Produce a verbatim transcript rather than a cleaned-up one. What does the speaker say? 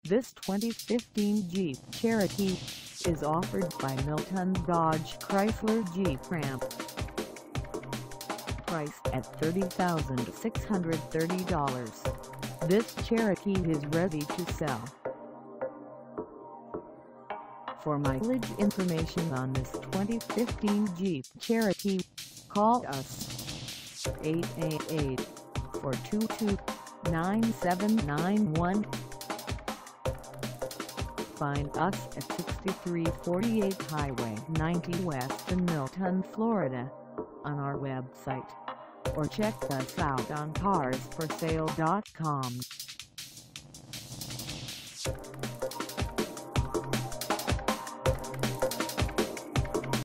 This twenty fifteen Jeep Cherokee is offered by Milton Dodge Chrysler Jeep Ram. Priced at thirty thousand six hundred thirty dollars, this Cherokee is ready to sell. For mileage information on this twenty fifteen Jeep Cherokee, call us eight eight eight, four two two, nine seven nine one. Find us at sixty-three forty-eight Highway ninety West in Milton, Florida, on our website, or check us out on cars for sale dot com.